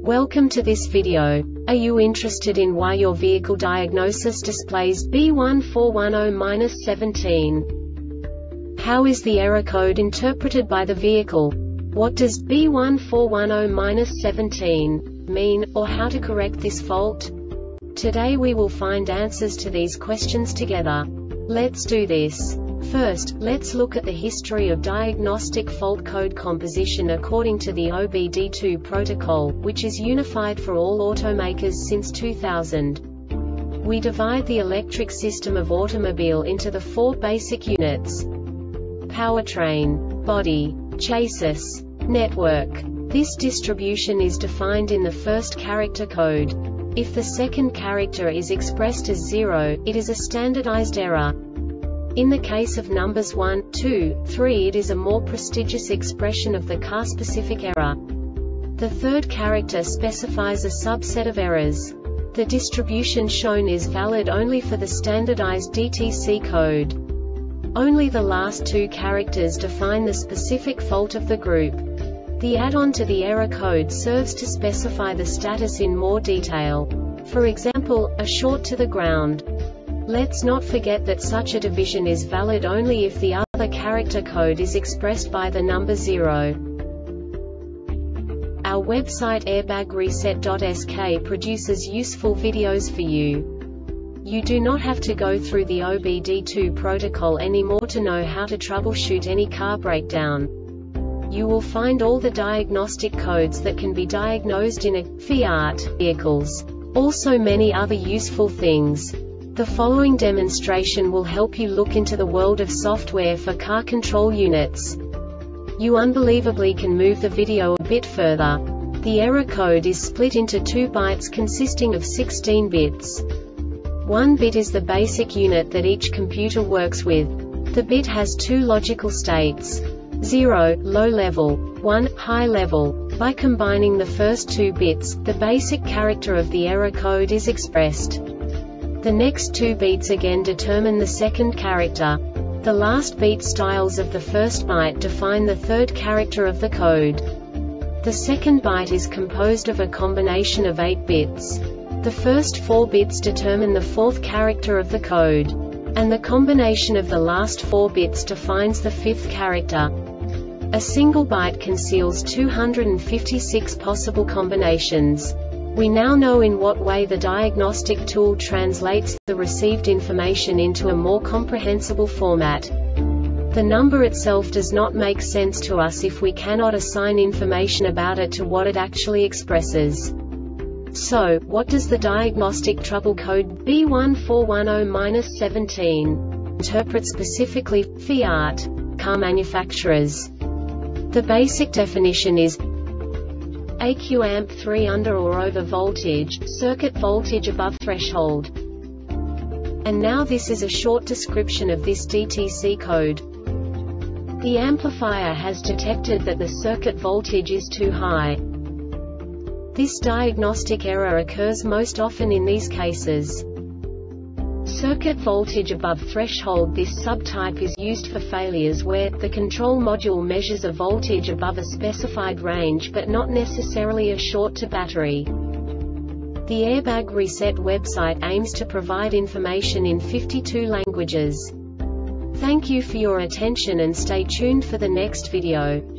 Welcome to this video. Are you interested in why your vehicle diagnosis displays B141-17? How is the error code interpreted by the vehicle? What does B141-17 mean, or how to correct this fault? Today we will find answers to these questions together. Let's do this. First, let's look at the history of diagnostic fault code composition according to the OBD2 protocol, which is unified for all automakers since 2000. We divide the electric system of automobile into the four basic units: powertrain, body, chassis, network. This distribution is defined in the first character code. If the second character is expressed as 0, it is a standardized error. In the case of numbers 1, 2, 3, it is a more prestigious expression of the car-specific error. The third character specifies a subset of errors. The distribution shown is valid only for the standardized DTC code. Only the last two characters define the specific fault of the group. The add-on to the error code serves to specify the status in more detail. For example, a short to the ground. Let's not forget that such a division is valid only if the other character code is expressed by the number 0. Our website airbagreset.sk produces useful videos for you. You do not have to go through the OBD2 protocol anymore to know how to troubleshoot any car breakdown. You will find all the diagnostic codes that can be diagnosed in a Fiat vehicles. Also many other useful things. The following demonstration will help you look into the world of software for car control units. You unbelievably can move the video a bit further. The error code is split into 2 bytes consisting of 16 bits. 1 bit is the basic unit that each computer works with. The bit has 2 logical states: 0, low level, 1, high level. By combining the first 2 bits, the basic character of the error code is expressed. The next 2 beats again determine the second character. The last beat styles of the first byte define the third character of the code. The second byte is composed of a combination of 8 bits. The first 4 bits determine the fourth character of the code. And the combination of the last 4 bits defines the fifth character. A single byte conceals 256 possible combinations. We now know in what way the diagnostic tool translates the received information into a more comprehensible format. The number itself does not make sense to us if we cannot assign information about it to what it actually expresses. So, what does the diagnostic trouble code B141-17 interpret specifically for Fiat car manufacturers? The basic definition is AQ amp 3 under or over voltage, circuit voltage above threshold. And now this is a short description of this DTC code. The amplifier has detected that the circuit voltage is too high. This diagnostic error occurs most often in these cases: circuit voltage above threshold. This subtype is used for failures where the control module measures a voltage above a specified range but not necessarily a short to battery. The Airbag Reset website aims to provide information in 52 languages. Thank you for your attention and stay tuned for the next video.